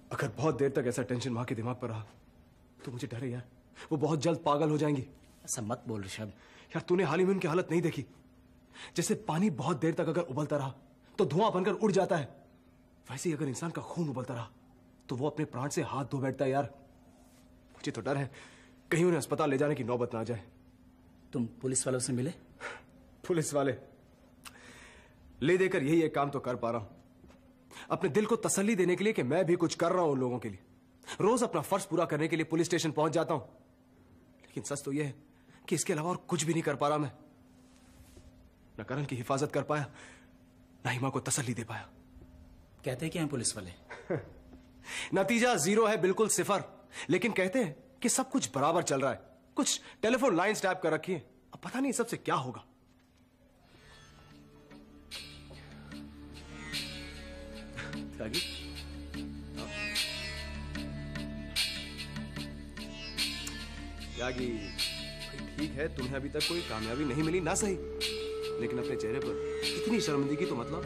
अगर बहुत देर तक ऐसा टेंशन मां के दिमाग पर रहा तो मुझे डर है यार, वो बहुत जल्द पागल हो जाएंगी। ऐसा मत बोल ऋषभ। यार तूने हाल ही में उनकी हालत नहीं देखी? जैसे पानी बहुत देर तक अगर उबलता रहा तो धुआं बनकर उड़ जाता है, वैसे ही अगर इंसान का खून उबलता रहा तो वो अपने प्राण से हाथ धो बैठता है। यार मुझे तो डर है कहीं उन्हें अस्पताल ले जाने की नौबत ना आ जाए। तुम पुलिस वालों से मिले? पुलिस वाले ले देकर यही एक काम तो कर पा रहा हूं, अपने दिल को तसल्ली देने के लिए कि मैं भी कुछ कर रहा हूं उन लोगों के लिए। रोज अपना फर्ज पूरा करने के लिए पुलिस स्टेशन पहुंच जाता हूं, लेकिन सच तो यह है कि इसके अलावा और कुछ भी नहीं कर पा रहा मैं। न करण की हिफाजत कर पाया, न ही मां को तसल्ली दे पाया। कहते क्या हैं पुलिस वाले? नतीजा 0 है, बिल्कुल 0। लेकिन कहते हैं कि सब कुछ बराबर चल रहा है। कुछ टेलीफोन लाइंस टैप कर रखी है, अब पता नहीं सबसे क्या होगा। त्यागी, त्यागी ठीक है, तुम्हें अभी तक कोई कामयाबी नहीं मिली ना सही, लेकिन अपने चेहरे पर इतनी शर्मिंदगी तो मतलब।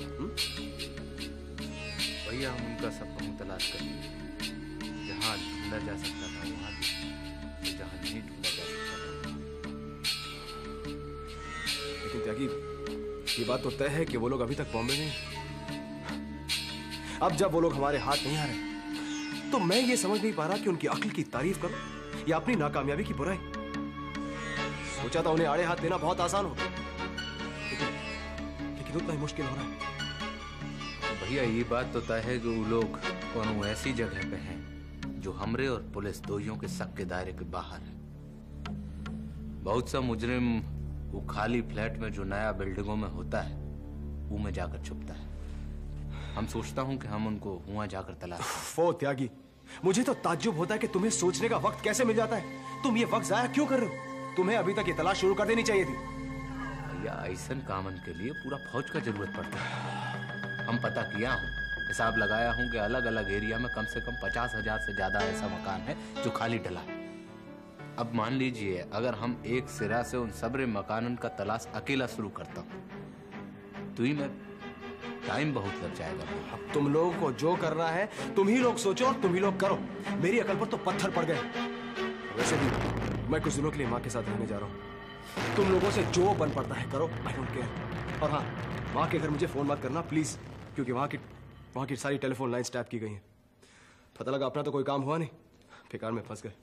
भैया हम उनका सपना तलाश करेंगे, जहाँ ढूंढा जा सकता था वहाँ भी, जहाँ नहीं ढूंढा जा सकता था। लेकिन त्यागी ये बात तो तय है कि वो लोग अभी तक बॉम्बे में। अब जब वो लोग हमारे हाथ नहीं आ रहे तो मैं ये समझ नहीं पा रहा कि उनकी अक्ल की तारीफ करूं या अपनी नाकामयाबी की बुराई। सोचा था उन्हें आड़े हाथ देना बहुत आसान होगा, लेकिन उतना ही मुश्किल हो रहा है। भैया ये बात तो तय है कि वो लोग कौन ऐसी जगह पे हैं जो हमरे और पुलिस दोइयों के शक के दायरे के बाहर है। बहुत सा मुजरिम वो खाली फ्लैट में जो नया बिल्डिंगों में होता है वो में जाकर छुपता है। हम सोचता हूं कि हम उनको वहां जाकर तलाश। वो त्यागी, मुझे तो ताज्जुब होता है कि तुम्हें सोचने का वक्त कैसे मिल जाता है। तुम ये वक्त जाया क्यों कर रहे हो? तुम्हें अभी तक ये तलाश शुरू कर देनी चाहिए थी। भैया ऐसा कामन के लिए पूरा फौज का जरूरत पड़ता है। हम पता किया हूं, हिसाब लगाया हूं कि अलग अलग एरिया में कम से कम 50,000 से ज्यादा ऐसा मकान है जो खाली डला है। अब मान लीजिए अगर हम एक सिरा से उन सबरे मकानन का तलाश अकेला शुरू करता हूं तो ही मैं टाइम बहुत लग जाएगा। अब तुम लोगों को जो करना है तुम ही लोग सोचो और तुम ही लोग करो। मेरी अकल पर तो पत्थर पड़ गए। वैसे भी मैं कुछ दिनों के लिए माँ के साथ रहने जा रहा हूँ। तुम लोगों से जो बन पड़ता है करो, आई डोंट केयर। और हाँ, माँ के घर मुझे फोन मत करना प्लीज, क्योंकि वहाँ की सारी टेलीफोन लाइंस टैप की गई हैं। पता लगा अपना तो कोई काम हुआ नहीं, बेकार में फंस गए।